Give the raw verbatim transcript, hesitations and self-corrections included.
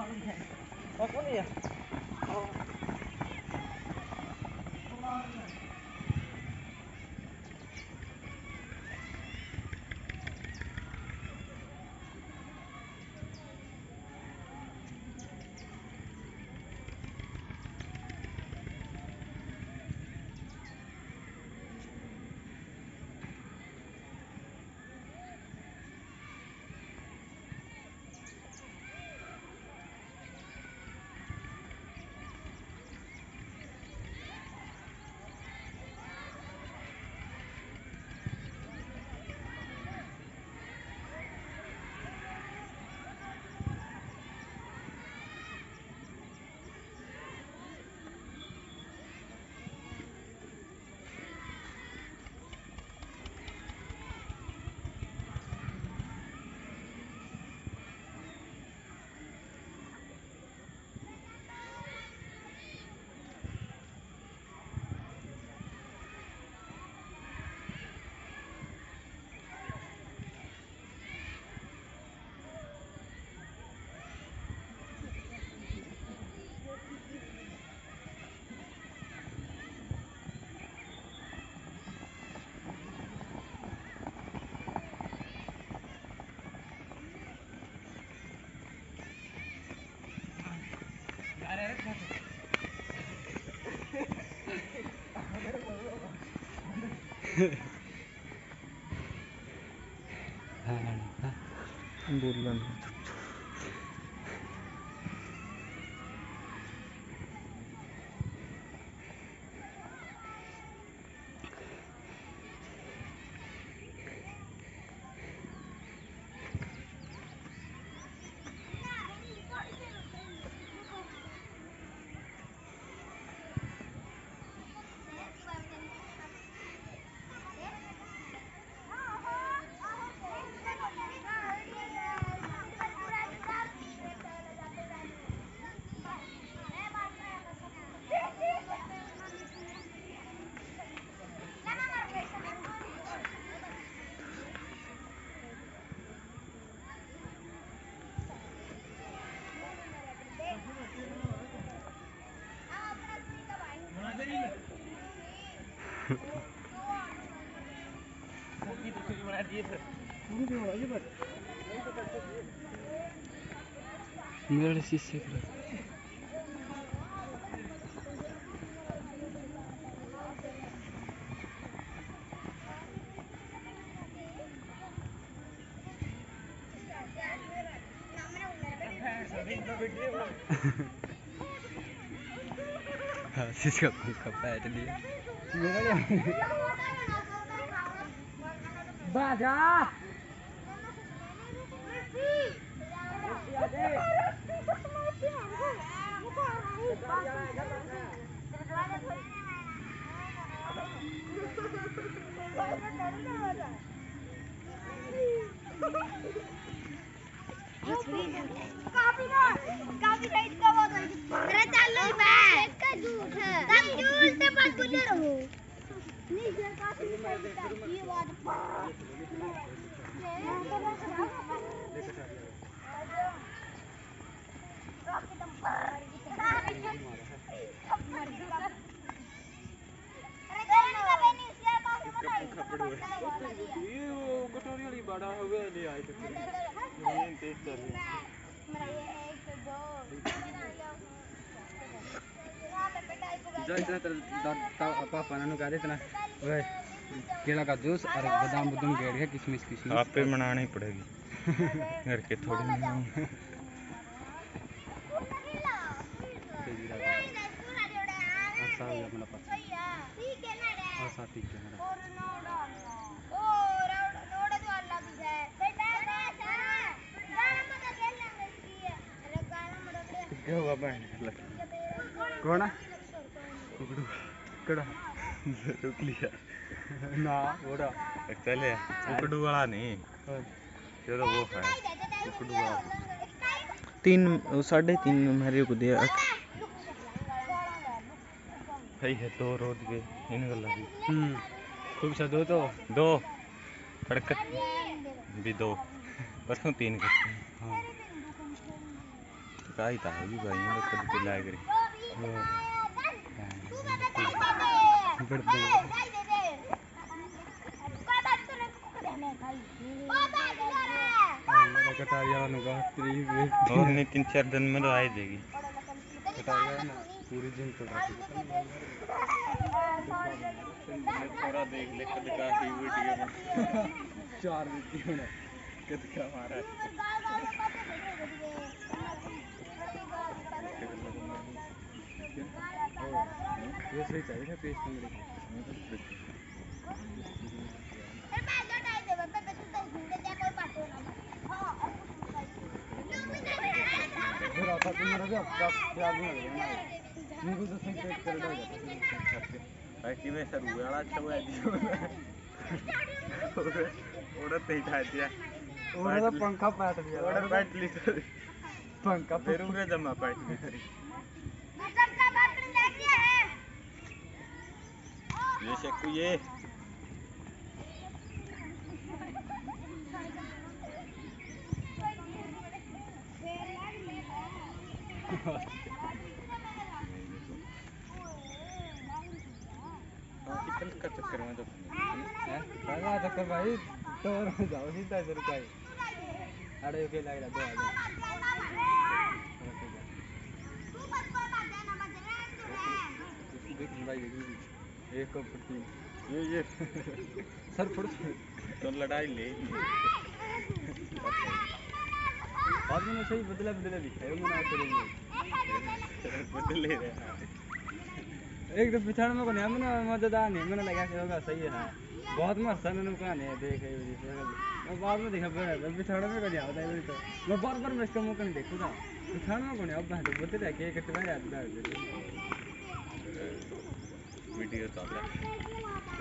Oh, kok ya? Oh. बुलन मेरे शीशे का शीशे का पंखा बैठ लिया बाजा काफी ना काफी राइट का वो अरे चलो बैठ का झूठ है तब झूठ से बस बोले रहो नहीं ये काफी राइट का ये बात रॉकेट हम मारी अरे जाने का बेनी शेयर काफी बताई ये वो कटोरी वाली बड़ा हो गया ले आए थे ये तेज चल रही है मेरा ये एक दो जो इतना तेरा पापा ने कहा इतना वह केला का जूस और बादाम बुदाम गेड़ है किशमिश किशमिश आप पे बनानी ही पड़ेगी घर के थोड़ी कौन कुकड़ू कड़ा रुक लिया ना बड़ा चले कुकड़ू वाला नहीं ये तो वो है कुकड़ू वाला तीन साढ़े तीन मेरे को दिया सही है दो रोज के इन गल्ला भी हम्म खूब सा दो तो दो हरकत भी दो परसों तीन करते हैं हाँ काई था होगी भाई ये कद के लाग रही कटारिया नुगा त्री और नहीं तीन चार दिन में तो आ जाएगी कटारिया ना पूरी जिम तो थोड़ा देख ले कद का ही वीडियो में चार वीडियो ना कद का मारा ये सही चाहिए था पेश पंगड़ी रात को मेरा भी आपका प्यार नहीं लगेगा मेरे को तो सही पेट कर देगा भाई कि मैं सर वाला अच्छा हुआ दियो ओड़ा ते था दिया ओड़ा तो पंखा पाट दिया ओड़ा पाट ली पंखा फेरू के जमा पाट ली सबका बर्तन ले गया है ये शेकू ये कितने का चक्कर में तो हैं पहला चक्कर भाई तो जाओ सीधा इधर का ही अरे ओके लग रहा दो आ जाओ देख लड़ाई देखी एक कप तीन ये ये सर फुट तो लड़ाई ले बाद में सही बदला बदला दिखा है मना करेंगे बदले रहे एक तो पिछड़ में को नहीं हमने मदद आ नहीं मैंने लगा कि होगा सही है बहुत मस्त है मैंने कहा नहीं देखे वजह से मैं बाद में देखा बड़ा पिछड़ में को नहीं आता है तो मैं बार बार मैं इसका मौका नहीं देखूंगा पिछड़ में को नहीं अब तो बोलते रहे कि कितना याद है वीडियो चल रहा है